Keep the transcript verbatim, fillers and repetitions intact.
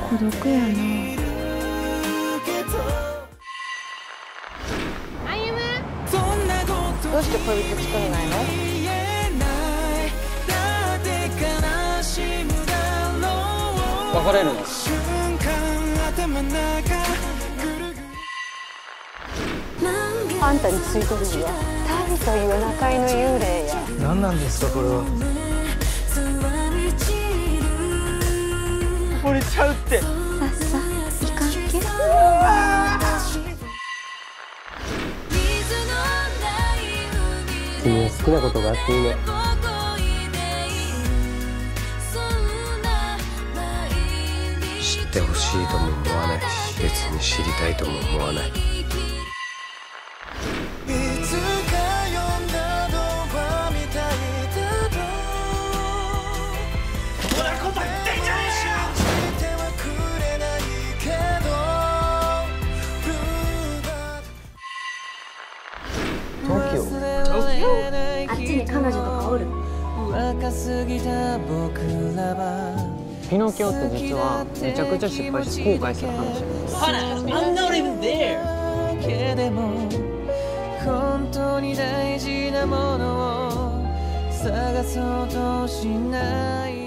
孤独やな。 どうして恋人作れないの？ 別れるの？ あんたについてるよ。タビという中井の幽霊や。 何なんですかこれは。惚れちゃうって。 さっさ行かんけ。 君は好きなことがあっていいね。知ってほしいとも思わないし、別に知りたいとも思わない。 東京？ あっちに彼女とかおる？ ピノキオって実はめちゃくちゃ失敗して後悔する話なんです。 I'm not even there. 本当に大事なものを探そうとしない